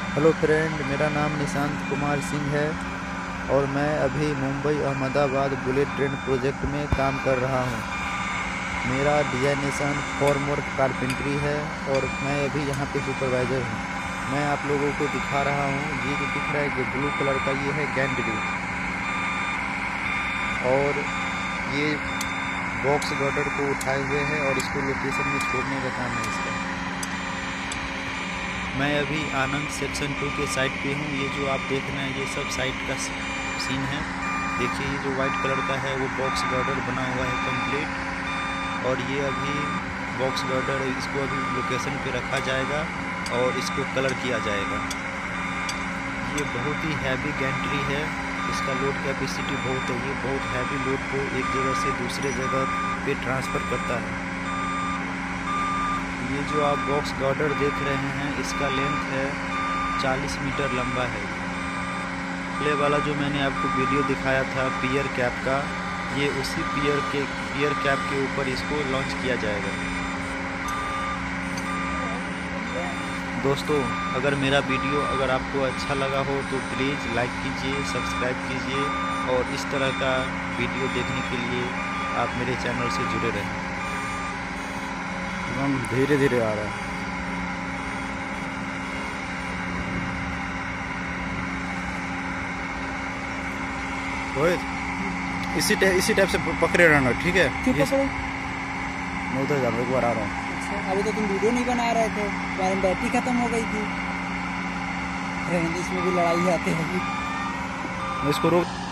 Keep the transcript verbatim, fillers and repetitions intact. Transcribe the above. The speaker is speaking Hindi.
हेलो फ्रेंड, मेरा नाम निशांत कुमार सिंह है और मैं अभी Mumbai Ahmedabad bullet train project में काम कर रहा हूँ। मेरा डिजाइनेशन फॉर्मवर्क कारपेंट्री है और मैं अभी यहाँ पे सुपरवाइज़र हूँ। मैं आप लोगों को दिखा रहा हूँ, ये जो दिख रहा है जो ब्लू कलर का, ये है गैंट्री और ये बॉक्स गर्डर को उठाए हुए है और इसको लोकेशन में छोड़ने का काम है इसका। मैं अभी आनंद सेक्शन टू के साइड पे हूँ। ये जो आप देख रहे हैं ये सब साइड का सीन है। देखिए ये जो वाइट कलर का है वो बॉक्स गर्डर बना हुआ है कंप्लीट, और ये अभी बॉक्स गर्डर इसको अभी लोकेशन पे रखा जाएगा और इसको कलर किया जाएगा। ये बहुत ही हैवी गैंट्री है, इसका लोड कैपेसिटी बहुत है। ये बहुत हैवी लोड को एक जगह से दूसरे जगह पे ट्रांसफ़र करता है। ये जो आप बॉक्स गर्डर देख रहे हैं इसका लेंथ है चालीस मीटर लंबा है। पहले वाला जो मैंने आपको वीडियो दिखाया था पियर कैप का, ये उसी पियर के पियर कैप के ऊपर इसको लॉन्च किया जाएगा। दोस्तों, अगर मेरा वीडियो अगर आपको अच्छा लगा हो तो प्लीज़ लाइक कीजिए, सब्सक्राइब कीजिए और इस तरह का वीडियो देखने के लिए आप मेरे चैनल से जुड़े रहें। धीरे धीरे आ रहा है। रोहित, इसी टाइप इसी टाइप से पकड़े रहना, ठीक है? क्यों पकड़ो? मैं उधर जा रहा हूँ, एक बार आ रहा हूँ। अच्छा, अभी तो तुम वीडियो नहीं बना रहे थे, तुम्हारी बैटरी खत्म हो गई थी। इसमें भी लड़ाई आती है। इसको रोक।